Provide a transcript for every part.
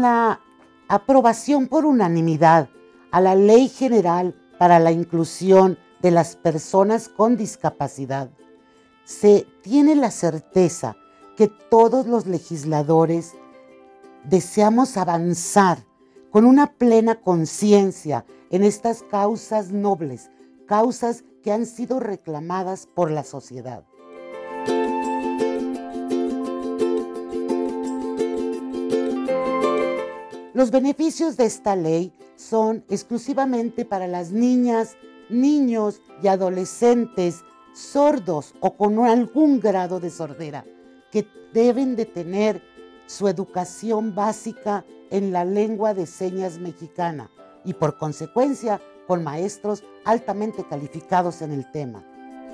la aprobación por unanimidad a la Ley General para la Inclusión de las Personas con Discapacidad, se tiene la certeza que todos los legisladores deseamos avanzar con una plena conciencia en estas causas nobles, causas que han sido reclamadas por la sociedad. Los beneficios de esta ley son exclusivamente para las niñas, niños y adolescentes sordos o con algún grado de sordera, que deben de tener su educación básica en la lengua de señas mexicana y por consecuencia con maestros altamente calificados en el tema.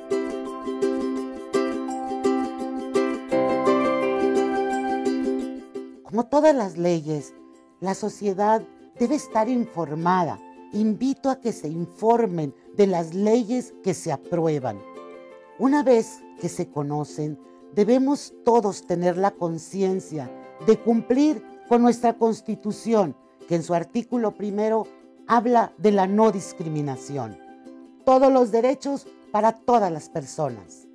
Como todas las leyes, la sociedad debe estar informada. Invito a que se informen de las leyes que se aprueban. Una vez que se conocen, debemos todos tener la conciencia de cumplir con nuestra Constitución, que en su artículo 1 habla de la no discriminación. Todos los derechos para todas las personas.